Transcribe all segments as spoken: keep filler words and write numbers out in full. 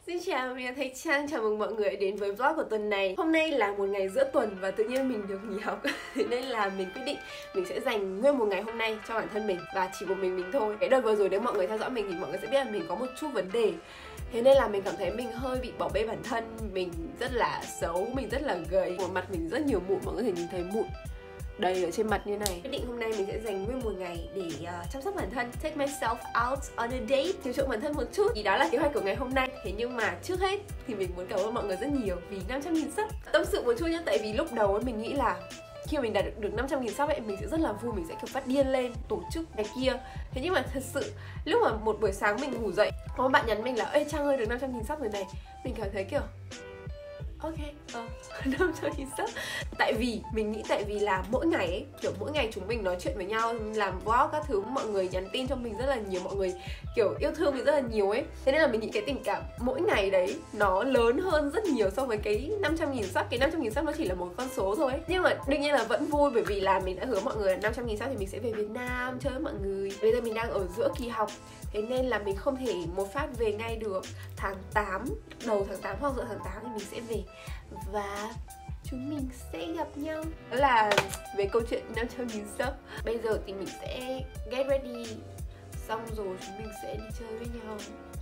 Xin chào, mình là Thạch Trang, chào mừng mọi người đến với vlog của tuần này. Hôm nay là một ngày giữa tuần và tự nhiên mình được nghỉ học nên là mình quyết định mình sẽ dành nguyên một ngày hôm nay cho bản thân mình và chỉ một mình mình thôi. Cái đợt vừa rồi nếu mọi người theo dõi mình thì mọi người sẽ biết là mình có một chút vấn đề. Thế nên là mình cảm thấy mình hơi bị bỏ bê bản thân. Mình rất là xấu, mình rất là gầy, một mặt mình rất nhiều mụn, mọi người có thể nhìn thấy mụn đầy ở trên mặt như này. Quyết định hôm nay mình sẽ dành nguyên một ngày để uh, chăm sóc bản thân, take myself out on a date, chiều chuộng bản thân một chút. Thì đó là kế hoạch của ngày hôm nay. Thế nhưng mà trước hết thì mình muốn cảm ơn mọi người rất nhiều vì năm trăm nghìn sub. Tâm sự một chút nhé, tại vì lúc đầu ấy mình nghĩ là khi mà mình đạt được, được năm trăm nghìn sub ấy, mình sẽ rất là vui, mình sẽ kiểu phát điên lên, tổ chức này kia. Thế nhưng mà thật sự, lúc mà một buổi sáng mình ngủ dậy, có một bạn nhắn mình là ê Trang ơi, được năm trăm nghìn sub rồi này. Mình cảm thấy kiểu ok, ờ, năm trăm nghìn sub. Tại vì, mình nghĩ tại vì là mỗi ngày ấy, kiểu mỗi ngày chúng mình nói chuyện với nhau, làm vlog các thứ, mọi người nhắn tin cho mình rất là nhiều, mọi người kiểu yêu thương mình rất là nhiều ấy. Thế nên là mình nghĩ cái tình cảm mỗi ngày đấy nó lớn hơn rất nhiều so với cái năm trăm nghìn sub. Cái năm trăm nghìn sub nó chỉ là một con số thôi ấy. Nhưng mà đương nhiên là vẫn vui bởi vì là mình đã hứa mọi người là năm trăm nghìn sub thì mình sẽ về Việt Nam chơi với mọi người. Bây giờ mình đang ở giữa kỳ học, thế nên là mình không thể một phát về ngay được. Tháng tám, đầu tháng tám hoặc giữa tháng tám thì mình sẽ về và chúng mình sẽ gặp nhau. Đó là về câu chuyện năm trăm nghìn sub. Bây giờ thì mình sẽ get ready, xong rồi chúng mình sẽ đi chơi với nhau.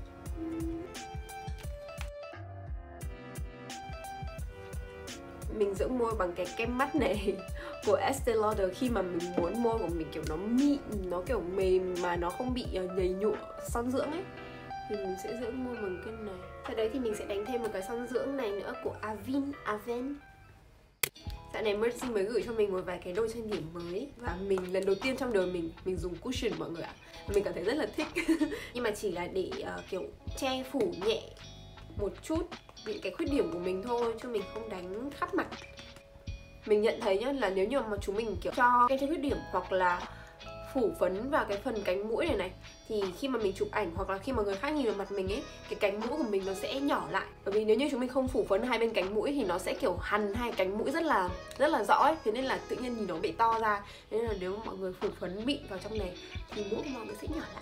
Mình dưỡng môi bằng cái kem mắt này của Estee Lauder. Khi mà mình muốn môi của mình kiểu nó mịn, nó kiểu mềm mà nó không bị nhầy nhụa son dưỡng ấy, thì mình sẽ dưỡng môi bằng cái này. Sau đấy thì mình sẽ đánh thêm một cái son dưỡng này nữa của Avène Avène. Dạo này Mercy mới gửi cho mình một vài cái đôi trang điểm mới và mình lần đầu tiên trong đời mình mình dùng cushion mọi người ạ. Mình cảm thấy rất là thích. Nhưng mà chỉ là để uh, kiểu che phủ nhẹ một chút những cái khuyết điểm của mình thôi, chứ mình không đánh khắp mặt. Mình nhận thấy nhá, là nếu như mà chúng mình kiểu cho cái khuyết điểm hoặc là phủ phấn vào cái phần cánh mũi này này, thì khi mà mình chụp ảnh hoặc là khi mà người khác nhìn vào mặt mình ấy, cái cánh mũi của mình nó sẽ nhỏ lại. Bởi vì nếu như chúng mình không phủ phấn hai bên cánh mũi thì nó sẽ kiểu hằn hai cánh mũi rất là rất là rõ ấy. Thế nên là tự nhiên nhìn nó bị to ra. Thế nên là nếu mà mọi người phủ phấn mịn vào trong này thì mũi của mọi người sẽ nhỏ lại.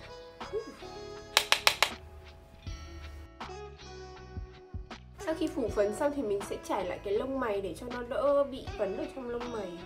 Sau khi phủ phấn xong thì mình sẽ trải lại cái lông mày để cho nó đỡ bị phấn ở trong lông mày.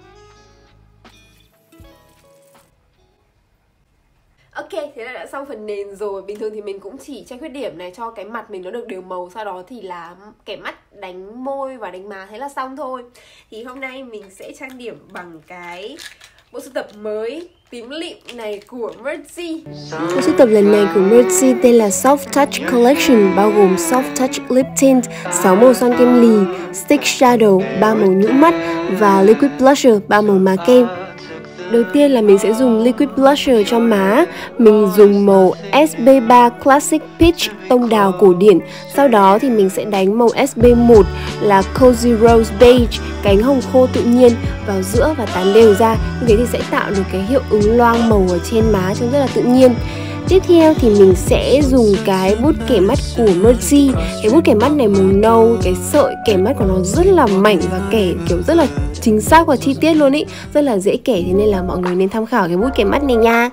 Ok, thế là đã xong phần nền rồi. Bình thường thì mình cũng chỉ che khuyết điểm này cho cái mặt mình nó được đều màu. Sau đó thì là kẻ mắt, đánh môi và đánh má, thế là xong thôi. Thì hôm nay mình sẽ trang điểm bằng cái bộ sưu tập mới tím lịm này của Mercy. Bộ sưu tập lần này của Mercy tên là Soft Touch Collection, bao gồm Soft Touch Lip Tint, sáu màu son kem lì, Stick Shadow, ba màu nhũ mắt và Liquid Blusher, ba màu má kem. Đầu tiên là mình sẽ dùng Liquid Blusher cho má. Mình dùng màu S B ba Classic Peach, tông đào cổ điển. Sau đó thì mình sẽ đánh màu S B một là Cozy Rose Beige, cánh hồng khô tự nhiên vào giữa và tán đều ra. Như thế thì sẽ tạo được cái hiệu ứng loang màu ở trên má trông rất là tự nhiên. Tiếp theo thì mình sẽ dùng cái bút kẻ mắt của Mercy. Cái bút kẻ mắt này màu nâu, cái sợi kẻ mắt của nó rất là mảnh và kẻ kiểu rất là chính xác và chi tiết luôn ý. Rất là dễ kẻ, thế nên là mọi người nên tham khảo cái bút kẻ mắt này nha.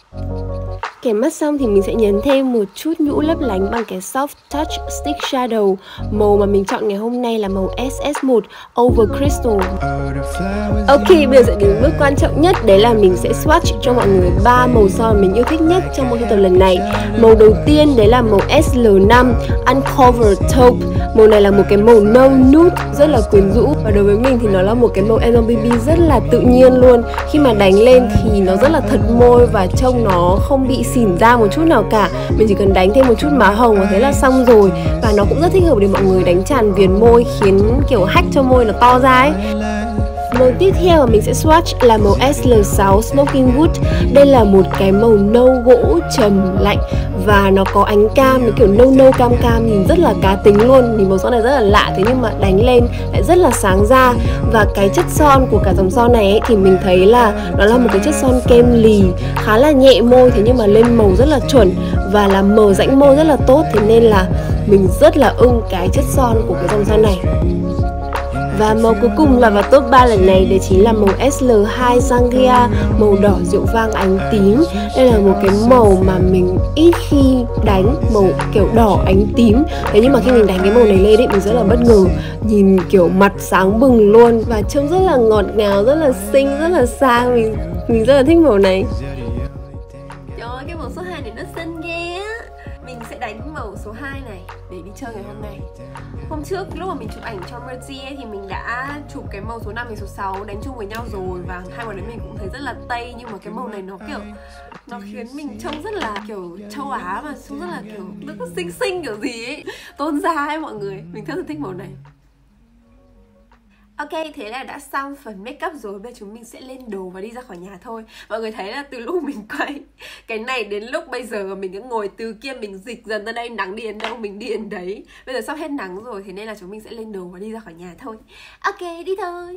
Kẻ mắt xong thì mình sẽ nhấn thêm một chút nhũ lấp lánh bằng cái Soft Touch Stick Shadow. Màu mà mình chọn ngày hôm nay là màu S S một Over Crystal. Ok, bây giờ sẽ đến bước quan trọng nhất, đấy là mình sẽ swatch cho mọi người ba màu son mình yêu thích nhất trong bộ sưu tập lần này. Màu đầu tiên đấy là màu S L năm Uncovered Taupe. Màu này là một cái màu nâu nude rất là quyến rũ, và đối với mình thì nó là một cái màu N B B rất là tự nhiên luôn. Khi mà đánh lên thì nó rất là thật môi và trông nó không bị xỉn ra một chút nào cả. Mình chỉ cần đánh thêm một chút má hồng và thế là xong rồi. Và nó cũng rất thích hợp để mọi người đánh tràn viền môi, khiến kiểu hack cho môi nó to ra ấy. Màu tiếp theo mà mình sẽ swatch là màu S L sáu Smoking Wood. Đây là một cái màu nâu gỗ trầm lạnh và nó có ánh cam, nó kiểu nâu nâu cam cam, nhìn rất là cá tính luôn. Nhìn màu son này rất là lạ, thế nhưng mà đánh lên lại rất là sáng da. Và cái chất son của cả dòng son này ấy, thì mình thấy là nó là một cái chất son kem lì khá là nhẹ môi, thế nhưng mà lên màu rất là chuẩn và làm mờ rãnh môi rất là tốt. Thế nên là mình rất là ưng cái chất son của cái dòng son này. Và màu cuối cùng là vào top ba lần này, đấy chính là màu S L hai Sangria, màu đỏ rượu vang ánh tím. Đây là một cái màu mà mình ít khi đánh, màu kiểu đỏ ánh tím. Thế nhưng mà khi mình đánh cái màu này lên ấy, mình rất là bất ngờ. Nhìn kiểu mặt sáng bừng luôn và trông rất là ngọt ngào, rất là xinh, rất là sang. Mình mình rất là thích màu này. Trời ơi, cái màu số hai này nó xinh ghê á. Mình sẽ đánh màu số hai này để đi chơi ngày hôm nay. Hôm trước lúc mà mình chụp ảnh cho Mercy ấy, thì mình đã chụp cái màu số năm và số sáu đánh chung với nhau rồi. Và hai màu đấy mình cũng thấy rất là tây. Nhưng mà cái màu này nó kiểu nó khiến mình trông rất là kiểu châu Á, mà trông rất là kiểu nó có xinh xinh kiểu gì ấy, tôn da ấy mọi người. Mình rất là thích màu này. Ok, thế là đã xong phần make up rồi. Bây giờ chúng mình sẽ lên đồ và đi ra khỏi nhà thôi. Mọi người thấy là từ lúc mình quay cái này đến lúc bây giờ mình cứ ngồi từ kia mình dịch dần ra đây, nắng đi đến đâu mình đi đến đấy. Bây giờ sắp hết nắng rồi, thế nên là chúng mình sẽ lên đồ và đi ra khỏi nhà thôi. Ok, đi thôi.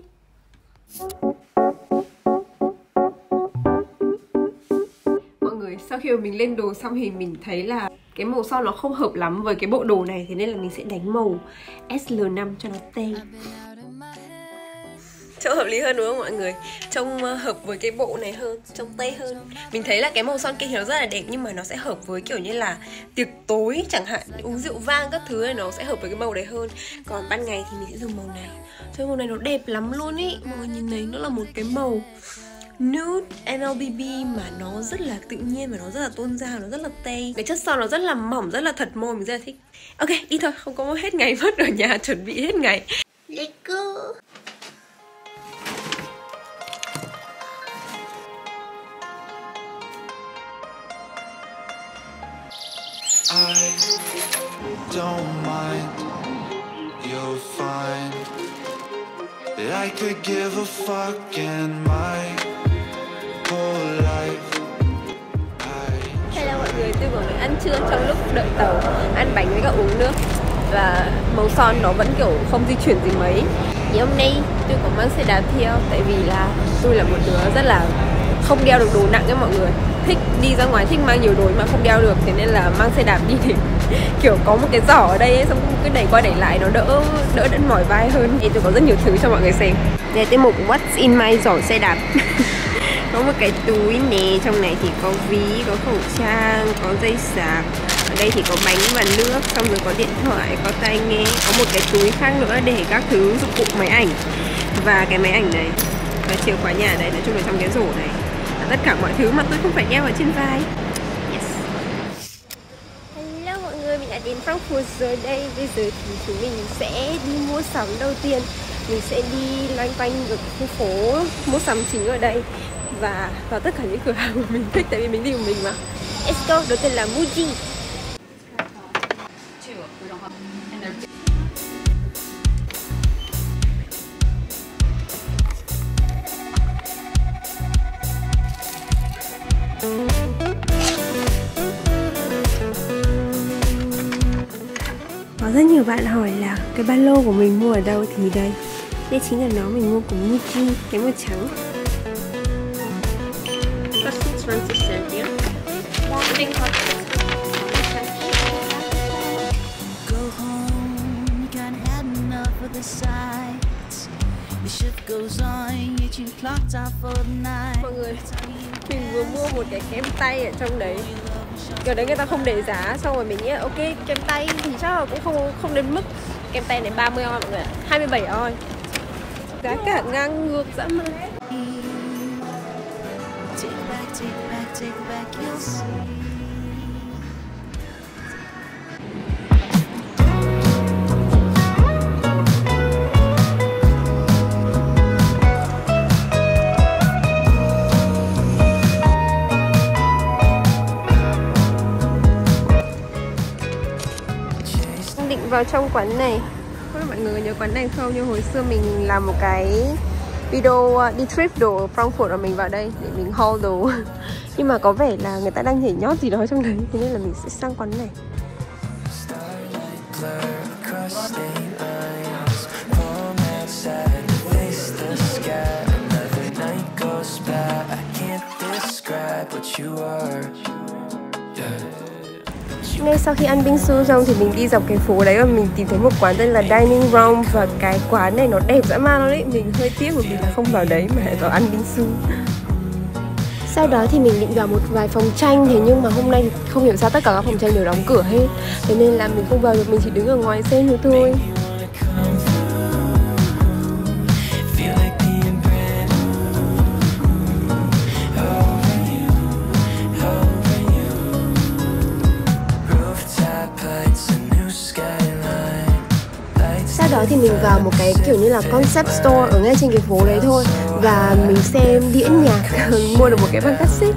Mọi người, sau khi mà mình lên đồ xong thì mình thấy là cái màu son nó không hợp lắm với cái bộ đồ này. Thế nên là mình sẽ đánh màu S L năm cho nó tê. Trông hợp lý hơn đúng không mọi người? Trông hợp với cái bộ này hơn, trông tây hơn. Mình thấy là cái màu son kia thì nó rất là đẹp, nhưng mà nó sẽ hợp với kiểu như là tiệc tối chẳng hạn, uống rượu vang các thứ này, nó sẽ hợp với cái màu đấy hơn. Còn ban ngày thì mình sẽ dùng màu này. Trông màu này nó đẹp lắm luôn ý. Mọi người nhìn thấy nó là một cái màu nude N L B B mà nó rất là tự nhiên và nó rất là tôn da, nó rất là tây. Cái chất son nó rất là mỏng, rất là thật môi, mình rất là thích. Ok, đi thôi, không có hết ngày mất ở nhà, chuẩn bị hết ngày. Let's go. I don't mind, you'll find that I could give a fuck in my whole life. Hello mọi người, tôi vừa mới ăn trưa trong lúc đợi tàu, ăn bánh với cả uống nước. Và màu son nó vẫn kiểu không di chuyển gì mấy. Thì hôm nay tôi có mang xe đạp theo, tại vì là tôi là một đứa rất là không đeo được đồ nặng ấy mọi người. Thích đi ra ngoài, thích mang nhiều đồ mà không đeo được, thế nên là mang xe đạp đi thì kiểu có một cái giỏ ở đây ấy, xong cứ đẩy qua đẩy lại nó đỡ đỡ đỡ mỏi vai hơn. Thì tôi có rất nhiều thứ cho mọi người xem. Đây là tiết mục What's in my giỏ xe đạp. Có một cái túi nè, trong này thì có ví, có khẩu trang, có dây sạc. Ở đây thì có bánh và nước, xong rồi có điện thoại, có tai nghe. Có một cái túi khác nữa để các thứ dụng cụ máy ảnh. Và cái máy ảnh này, và chìa khóa nhà đây, nói chung là trong cái rổ này là tất cả mọi thứ mà tôi không phải đeo ở trên vai. Yes. Hello mọi người, mình đã đến Frankfurt rồi đây. Bây giờ thì chúng mình sẽ đi mua sắm đầu tiên. Mình sẽ đi loanh quanh ở khu phố mua sắm chính ở đây và vào tất cả những cửa hàng mà mình thích, tại vì mình đi của mình mà. Let's go, đầu tiên là Muji. Có rất nhiều bạn hỏi là cái ba lô của mình mua ở đâu, thì đây, đây chính là nó mình mua của Muji, cái màu trắng. Mọi người, mình vừa mua một cái kem tay ở trong đấy. Kiểu đấy người ta không để giá, xong rồi mình nghĩ là ok, kem tay thì chắc là cũng không không đến mức. Kem tay này ba mươi oi mọi người ạ, hai mươi bảy oi. Giá cả ngang ngược dã man. Định vào trong quán này. Không biết mọi người nhớ quán này không, nhưng hồi xưa mình làm một cái video đi trip đồ ở Frankfurt và mình vào đây để mình haul đồ. Nhưng mà có vẻ là người ta đang nhảy nhót gì đó trong đấy, thế nên là mình sẽ sang quán này. Ngay sau khi ăn bingsu xong thì mình đi dọc cái phố đấy và mình tìm thấy một quán tên là Dining Room. Và cái quán này nó đẹp dã man luôn đấy. Mình hơi tiếc bởi vì là không vào đấy mà lại vào ăn bingsu. Sau đó thì mình định vào một vài phòng tranh, thế nhưng mà hôm nay thì không hiểu sao tất cả các phòng tranh đều đóng cửa hết. Thế nên là mình không vào được, mình chỉ đứng ở ngoài xem nữa thôi. Sau đó thì mình vào một cái kiểu như là concept store ở ngay trên cái phố đấy thôi. Và mình xem đĩa nhạc, mua được một cái băng cassette.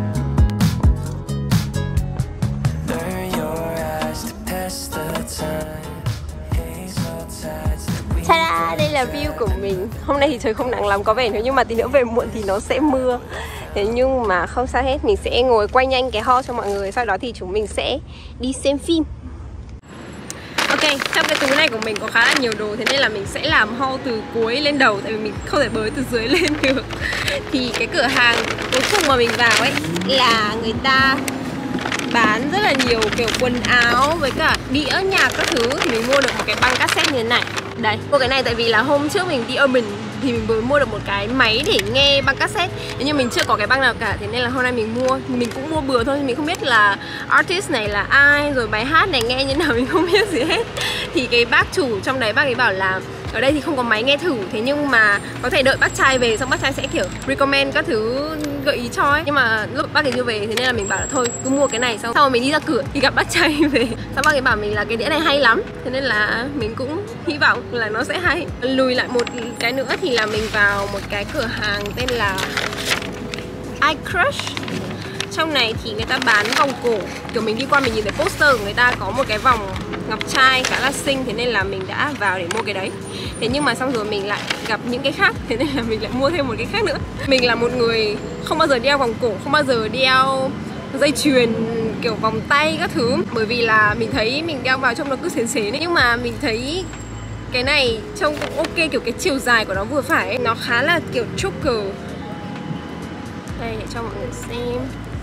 Ta-da, đây là view của mình. Hôm nay thì trời không nắng lắm có vẻ, nếu như mà tí nữa về muộn thì nó sẽ mưa. Thế nhưng mà không sao hết, mình sẽ ngồi quay nhanh cái hall cho mọi người. Sau đó thì chúng mình sẽ đi xem phim. Ok, trong cái túi này của mình có khá là nhiều đồ, thế nên là mình sẽ làm haul từ cuối lên đầu, tại vì mình không thể bới từ dưới lên được. Thì cái cửa hàng cuối cùng mà mình vào ấy là người ta bán rất là nhiều kiểu quần áo với cả đĩa nhạc các thứ. Thì mình mua được một cái băng cassette như thế này. Đấy, mua cái này tại vì là hôm trước mình đi Urban thì mình mới mua được một cái máy để nghe băng cassette, nhưng mình chưa có cái băng nào cả, thế nên là hôm nay mình mua. Mình cũng mua bừa thôi, mình không biết là artist này là ai, rồi bài hát này nghe như nào mình không biết gì hết. Thì cái bác chủ trong đấy, bác ấy bảo là ở đây thì không có máy nghe thử, thế nhưng mà có thể đợi bác trai về xong bác trai sẽ kiểu recommend các thứ, gợi ý cho ấy. Nhưng mà lúc bác ấy chưa về thế nên là mình bảo là thôi cứ mua cái này. Xong sau rồi mình đi ra cửa thì gặp bác trai về, xong bác ấy bảo mình là cái đĩa này hay lắm, thế nên là mình cũng hy vọng là nó sẽ hay. Lùi lại một cái nữa thì là mình vào một cái cửa hàng tên là iCrush. Trong này thì người ta bán vòng cổ, kiểu mình đi qua mình nhìn thấy poster của người ta có một cái vòng ngọc trai khá là xinh, thế nên là mình đã vào để mua cái đấy. Thế nhưng mà xong rồi mình lại gặp những cái khác, thế nên là mình lại mua thêm một cái khác nữa. Mình là một người không bao giờ đeo vòng cổ, không bao giờ đeo dây chuyền kiểu vòng tay các thứ, bởi vì là mình thấy mình đeo vào trông nó cứ xến xến ấy. Nhưng mà mình thấy cái này trông cũng ok, kiểu cái chiều dài của nó vừa phải ấy. Nó khá là kiểu choker. Đây để cho mọi người xem.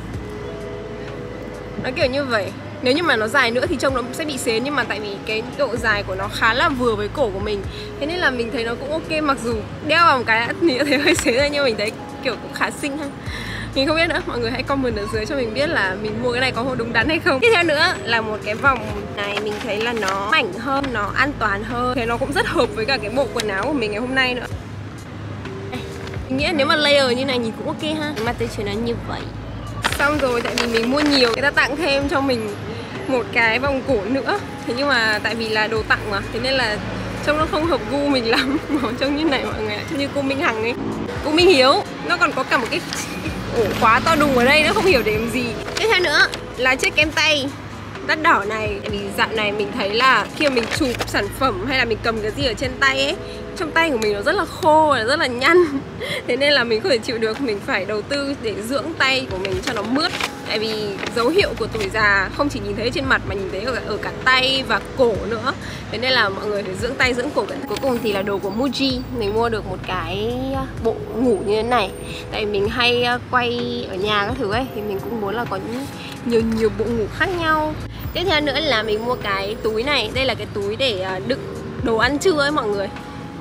Nó kiểu như vậy. Nếu như mà nó dài nữa thì trông nó sẽ bị xến, nhưng mà tại vì cái độ dài của nó khá là vừa với cổ của mình, thế nên là mình thấy nó cũng ok. Mặc dù đeo vào một cái thì thấy hơi xến rồi, nhưng mình thấy kiểu cũng khá xinh ha. Mình không biết nữa, mọi người hãy comment ở dưới cho mình biết là mình mua cái này có đúng đắn hay không. Tiếp theo nữa là một cái vòng này, mình thấy là nó mảnh hơn, nó an toàn hơn. Thế nó cũng rất hợp với cả cái bộ quần áo của mình ngày hôm nay nữa. Đây. Mình nghĩ là nếu mà layer như này nhìn cũng ok ha. Mà tôi chỉ nói như vậy. Xong rồi, tại vì mình mua nhiều, người ta tặng thêm cho mình một cái vòng cổ nữa. Thế nhưng mà tại vì là đồ tặng mà, thế nên là trông nó không hợp gu mình lắm. Nó trông như này mọi người ạ, trông như cô Minh Hằng ấy, cô Minh Hiếu. Nó còn có cả một cái ổ khóa to đùng ở đây, nó không hiểu để làm gì. Tiếp theo nữa là chiếc kem tay đắt đỏ này. Tại vì dạo này mình thấy là khi mà mình chụp sản phẩm hay là mình cầm cái gì ở trên tay ấy, trong tay của mình nó rất là khô, rất là nhăn. Thế nên là mình không thể chịu được, mình phải đầu tư để dưỡng tay của mình cho nó mướt. Tại vì dấu hiệu của tuổi già không chỉ nhìn thấy trên mặt mà nhìn thấy ở, ở cả tay và cổ nữa. Thế nên là mọi người phải dưỡng tay, dưỡng cổ. Cuối cùng thì là đồ của Muji. Mình mua được một cái bộ ngủ như thế này. Tại vì mình hay quay ở nhà các thứ ấy, thì mình cũng muốn là có nhiều nhiều bộ ngủ khác nhau. Tiếp theo nữa là mình mua cái túi này. Đây là cái túi để đựng đồ ăn trưa ấy mọi người.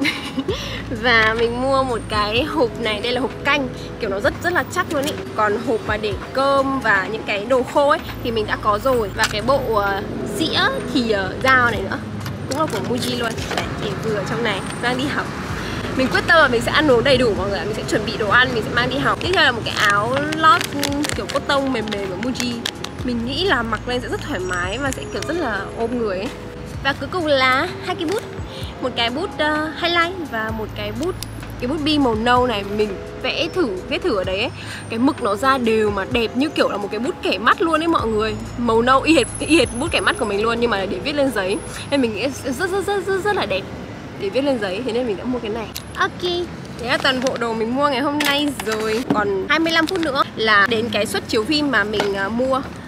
Và mình mua một cái hộp này, đây là hộp canh, kiểu nó rất rất là chắc luôn ý. Còn hộp mà để cơm và những cái đồ khô ấy thì mình đã có rồi. Và cái bộ uh, dĩa thì uh, dao này nữa cũng là của Muji luôn. Đấy, để vừa ở trong này, mang đi học. Mình quyết tâm là mình sẽ ăn uống đầy đủ mọi người ạ. Mình sẽ chuẩn bị đồ ăn, mình sẽ mang đi học. Tiếp theo là một cái áo lót kiểu cốt tông mềm mềm của Muji. Mình nghĩ là mặc lên sẽ rất thoải mái và sẽ kiểu rất là ôm người ấy. Và cuối cùng là hai cái bút. Một cái bút uh, highlight và một cái bút cái bút bi màu nâu này. Mình vẽ thử, viết thử ở đấy ấy. Cái mực nó ra đều mà đẹp như kiểu là một cái bút kẻ mắt luôn ấy mọi người. Màu nâu y hệt, y hệt bút kẻ mắt của mình luôn, nhưng mà để viết lên giấy. Nên mình nghĩ rất rất rất rất rất là đẹp để viết lên giấy, thế nên mình đã mua cái này. Ok, thế là toàn bộ đồ mình mua ngày hôm nay rồi. Còn hai mươi lăm phút nữa là đến cái suất chiếu phim mà mình uh, mua.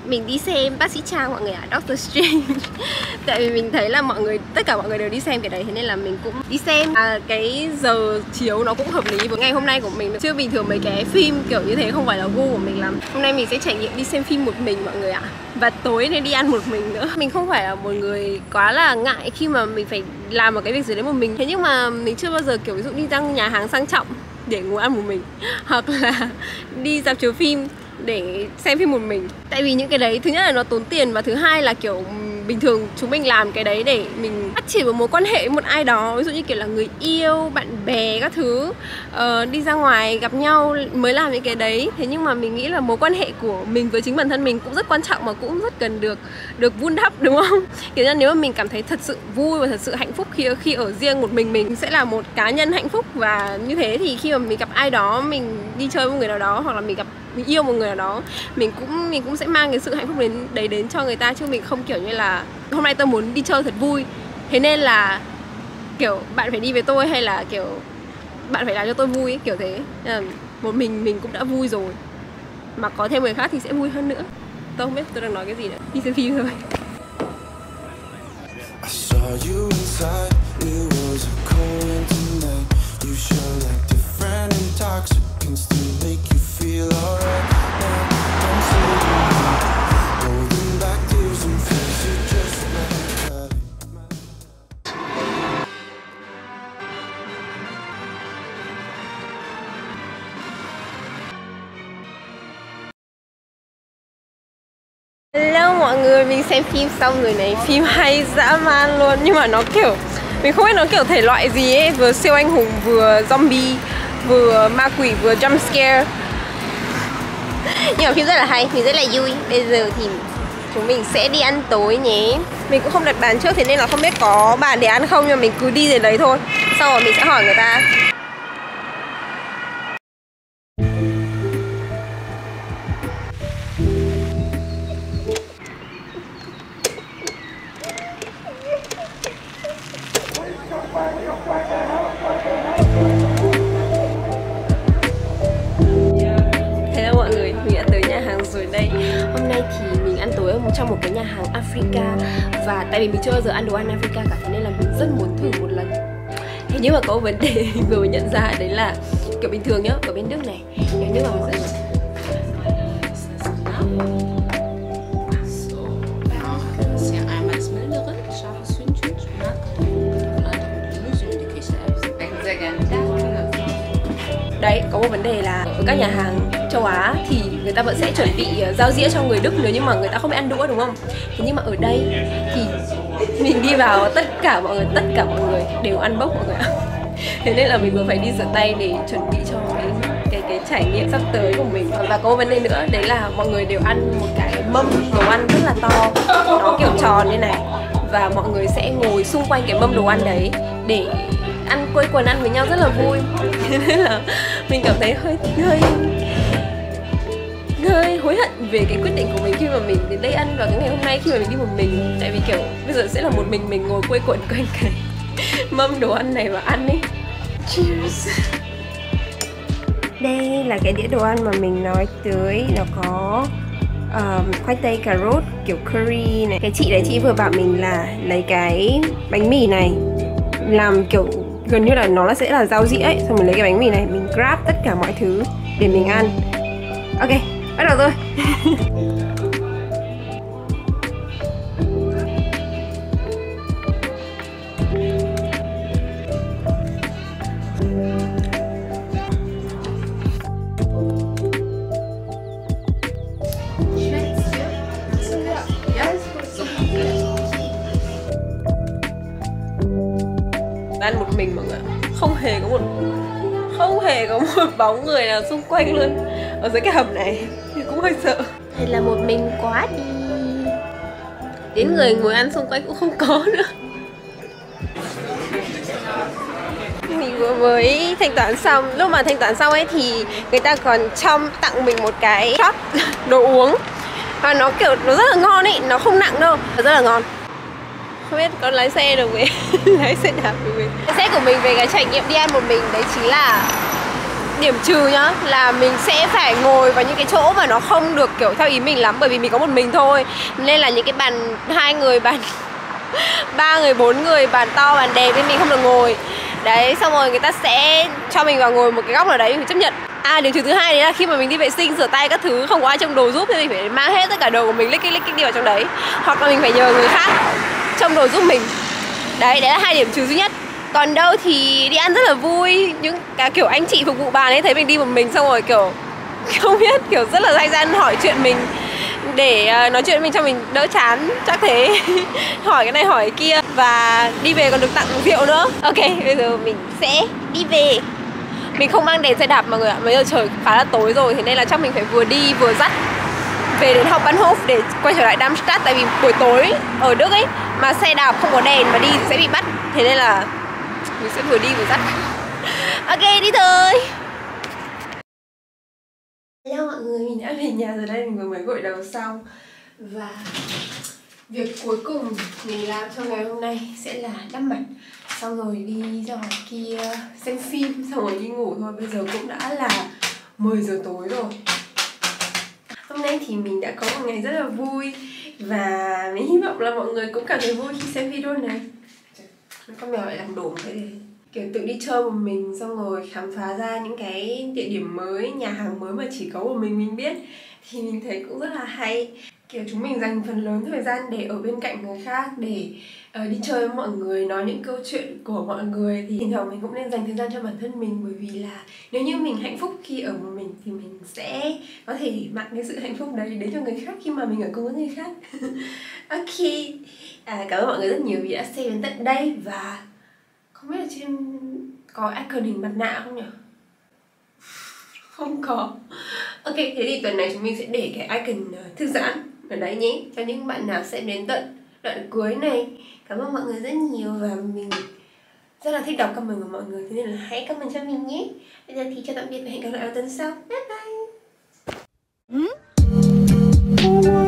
Mình đi xem bác sĩ Trang mọi người ạ, à, Doctor Strange. Tại vì mình thấy là mọi người, tất cả mọi người đều đi xem cái đấy, thế nên là mình cũng đi xem. à, Cái giờ chiếu nó cũng hợp lý với ngày hôm nay của mình. Chứ bình thường mấy cái phim kiểu như thế không phải là gu của mình lắm. Hôm nay mình sẽ trải nghiệm đi xem phim một mình mọi người ạ. à. Và tối nên đi ăn một mình nữa. Mình không phải là một người quá là ngại khi mà mình phải làm một cái việc gì đấy một mình. Thế nhưng mà mình chưa bao giờ kiểu ví dụ đi ra nhà hàng sang trọng để ngồi ăn một mình, hoặc là đi rạp chiếu phim để xem phim một mình. Tại vì những cái đấy thứ nhất là nó tốn tiền, và thứ hai là kiểu bình thường chúng mình làm cái đấy để mình phát triển một mối quan hệ với một ai đó, ví dụ như kiểu là người yêu, bạn bè các thứ, uh, đi ra ngoài gặp nhau mới làm những cái đấy. Thế nhưng mà mình nghĩ là mối quan hệ của mình với chính bản thân mình cũng rất quan trọng, mà cũng rất cần được được vun đắp, đúng không? Kiểu như nếu mà mình cảm thấy thật sự vui và thật sự hạnh phúc khi khi ở riêng một mình, mình sẽ là một cá nhân hạnh phúc. Và như thế thì khi mà mình gặp ai đó, mình đi chơi với một người nào đó, hoặc là mình gặp mình yêu một người nào đó, mình cũng mình cũng sẽ mang cái sự hạnh phúc đến đấy đến cho người ta, chứ mình không kiểu như là hôm nay tôi muốn đi chơi thật vui, thế nên là kiểu bạn phải đi với tôi, hay là kiểu bạn phải làm cho tôi vui ấy, kiểu thế. À, một mình mình cũng đã vui rồi, mà có thêm người khác thì sẽ vui hơn nữa. Tôi không biết tôi đang nói cái gì nữa, đi xem phim thôi. I saw you inside, it was a cold winter night. You show like different intoxicants to make you feel alright. Don't say goodnight, holding back tears and fears you just let out. Hello mọi người, mình xem phim xong rồi này. Phim hay dã man luôn, nhưng mà nó kiểu mình không biết nó kiểu thể loại gì ấy, vừa siêu anh hùng, vừa zombie, vừa ma quỷ, vừa jump scare. Nhưng mà phim rất là hay, mình rất là vui. Bây giờ thì chúng mình sẽ đi ăn tối nhé. Mình cũng không đặt bàn trước, thế nên là không biết có bàn để ăn không, nhưng mà mình cứ đi đến đấy thôi. Sau rồi mình sẽ hỏi người ta. Hôm nay thì mình ăn tối ở một trong một cái nhà hàng Africa. Và tại vì mình chưa bao giờ ăn đồ ăn Africa cả, thế nên là mình rất muốn thử một lần. Thế nhưng mà có một vấn đề mình vừa mới nhận ra, đấy là kiểu bình thường nhá, ở bên Đức này, nếu như mà mình sẽ đấy, có một vấn đề là ở các nhà hàng châu Á thì người ta vẫn sẽ chuẩn bị dao dĩa cho người Đức nếu như mà người ta không biết ăn đũa, đúng không? Thế nhưng mà ở đây thì mình đi vào, tất cả mọi người, tất cả mọi người đều ăn bốc mọi người ạ. Thế nên là mình vừa phải đi rửa tay để chuẩn bị cho cái cái cái trải nghiệm sắp tới của mình. Và có một vấn đề nữa, đấy là mọi người đều ăn một cái mâm đồ ăn rất là to, nó kiểu tròn như này, và mọi người sẽ ngồi xung quanh cái mâm đồ ăn đấy để ăn quây quần ăn với nhau rất là vui. Thế nên là mình cảm thấy hơi hơi hơi hối hận về cái quyết định của mình khi mà mình đến đây ăn vào cái ngày hôm nay, khi mà mình đi một mình. Tại vì kiểu bây giờ sẽ là một mình mình ngồi quây quần quanh cái mâm đồ ăn này và ăn ấy. Cheers. Đây là cái đĩa đồ ăn mà mình nói tới, nó có um, khoai tây, cà rốt kiểu curry này. Cái chị đấy chị vừa bảo mình là lấy cái bánh mì này làm kiểu gần như là nó là sẽ là rau dĩa ấy, xong mình lấy cái bánh mì này mình grab tất cả mọi thứ để mình ăn. Ok, bắt đầu thôi. Ăn một mình mọi người, không hề có một không hề có một bóng người nào xung quanh luôn. Ở dưới cái hầm này thì cũng hơi sợ. Hay là một mình quá đi, đến người ngồi ăn xung quanh cũng không có nữa. Mình vừa mới thanh toán xong. Lúc mà thanh toán xong ấy thì người ta còn cho tặng mình một cái shot đồ uống, và nó kiểu nó rất là ngon ấy, nó không nặng đâu, nó rất là ngon. Không biết con lái xe được về lái xe đạp được về. Cái xe của mình về cái trải nghiệm đi ăn một mình đấy chính là điểm trừ nhá là mình sẽ phải ngồi vào những cái chỗ mà nó không được kiểu theo ý mình lắm, bởi vì mình có một mình thôi, nên là những cái bàn hai người, bàn ba người, bốn người, bàn to, bàn đẹp nên mình không được ngồi. Đấy, xong rồi người ta sẽ cho mình vào ngồi một cái góc nào đấy, mình chấp nhận. À, điểm trừ thứ hai đấy là khi mà mình đi vệ sinh, rửa tay các thứ không có ai trông đồ giúp thì mình phải mang hết tất cả đồ của mình lích kích lích kích đi vào trong đấy, hoặc là mình phải nhờ người khác trông đồ giúp mình. Đấy, đấy là hai điểm trừ duy nhất. Còn đâu thì đi ăn rất là vui, những cái kiểu anh chị phục vụ bàn ấy thấy mình đi một mình xong rồi kiểu không biết, kiểu rất là dai dăn hỏi chuyện mình để uh, nói chuyện với mình cho mình đỡ chán, chắc thế. Hỏi cái này hỏi cái kia, và đi về còn được tặng rượu nữa. Ok, bây giờ mình sẽ đi về. Mình không mang đèn xe đạp mọi người ạ, bây giờ trời khá là tối rồi, thế nên là chắc mình phải vừa đi vừa dắt về đến Hauptbahnhof để quay trở lại Darmstadt. Tại vì buổi tối ở Đức ấy mà xe đạp không có đèn mà đi thì sẽ bị bắt, thế nên là mình sẽ vừa đi vừa dắt. Ok, đi thôi. Hello mọi người, mình đã về nhà rồi đây, mình vừa mới gội đầu xong. Và việc cuối cùng mình làm trong ngày hôm nay sẽ là đắp mặt, xong rồi đi ra ngoài kia xem phim, xong rồi đi ngủ thôi. Bây giờ cũng đã là mười giờ tối rồi. Hôm nay thì mình đã có một ngày rất là vui, và mình hy vọng là mọi người cũng cảm thấy vui khi xem video này. Con mèo lại làm đổ thế này. Kiểu tự đi chơi một mình xong rồi khám phá ra những cái địa điểm mới, nhà hàng mới mà chỉ có một mình mình biết, thì mình thấy cũng rất là hay. Kiểu chúng mình dành phần lớn thời gian để ở bên cạnh người khác, để uh, đi chơi với mọi người, nói những câu chuyện của mọi người. Thì thỉnh thoảng mình cũng nên dành thời gian cho bản thân mình, bởi vì là nếu như mình hạnh phúc khi ở một mình thì mình sẽ có thể mang cái sự hạnh phúc đấy đến cho người khác khi mà mình ở cùng với người khác. Ok, à, cảm ơn mọi người rất nhiều vì đã xem đến tận đây. Và không biết là trên có icon hình mặt nạ không nhỉ? Không có. Ok, thế thì tuần này chúng mình sẽ để cái icon thư giãn ở đấy nhé, cho những bạn nào xem đến tận đoạn cuối này. Cảm ơn mọi người rất nhiều và mình rất là thích đọc comment của mọi người, thế nên là hãy comment cho mình nhé. Bây giờ thì chào tạm biệt và hẹn gặp lại vào tuần sau. Bye bye.